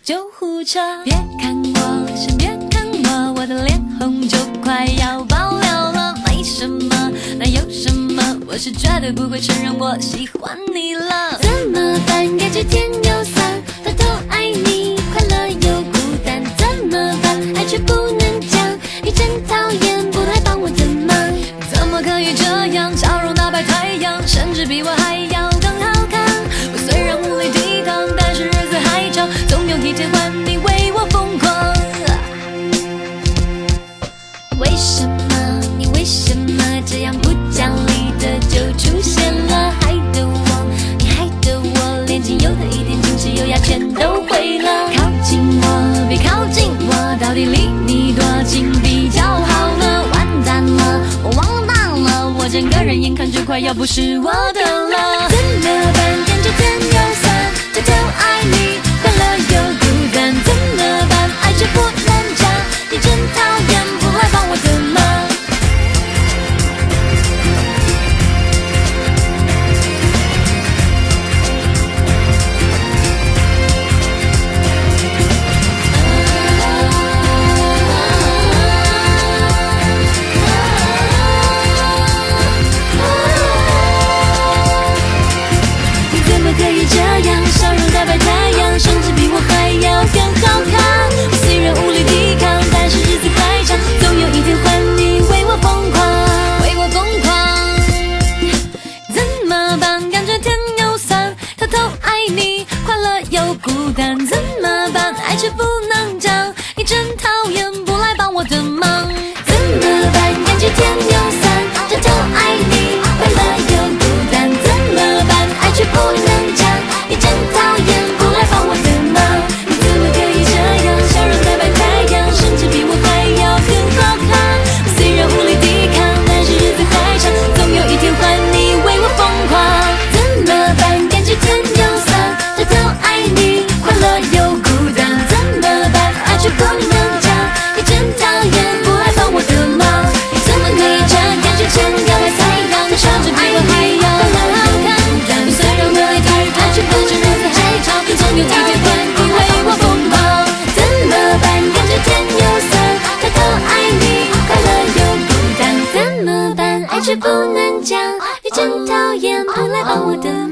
救护车。别看我，先别看我，我的脸红就快要爆了了。没什么，那有什么？我是绝对不会承认我喜欢你了。怎么办？感觉天又酸，偷偷爱你，快乐又孤单。怎么办？爱却不能讲，你真讨厌，不来帮我的忙。怎么可以这样？笑容打败太阳，甚至比我还要更好看。我虽然无力抵抗，但是日子还长，总有一天换你为我疯狂。为什么？你为什么这样不讲理的就出现了？害得我，你害得我，连仅有的一点矜持优雅全都毁了。靠近我，别靠近我，到底离你多近比较好呢？完蛋了，我忘了办了，我整个人眼看就快要不是我的了。怎么办？感觉甜又酸，偷偷爱你，快乐又孤单。怎么办？爱却不能讲，你真讨厌，不来帮我的忙。笑容打败太阳，甚至比我还要更好看。我虽然无力抵抗，但是日子还长，总有一天换你为我疯狂，为我疯狂。怎么办？感觉甜又酸，偷偷爱你，快乐又孤单。怎么办？爱却不能讲，你真讨厌，不来帮我的忙。怎么办？感觉甜又酸，偷偷爱你，快乐又孤单。怎么办？爱却不能讲，你真讨厌，不来帮我的忙。你怎么可以这样？笑容打败太阳，甚至比我还要更好看。我虽然无力抵抗，但是日子还长，总有一天换你为我疯狂。怎么办？感觉甜又酸，偷偷爱你，快乐又孤单。怎么办？爱却不能讲，你真讨厌，不来帮我的忙。你怎么可以这样？感觉甜又来太阳，甚至比我还要更好看。我虽然无力抵抗，却不知日子还长，总有一天换你为我疯狂。怎么办？感觉甜又酸，偷偷爱你，快乐又孤单。怎么办？爱却不能讲，你真讨厌，不来帮我的忙。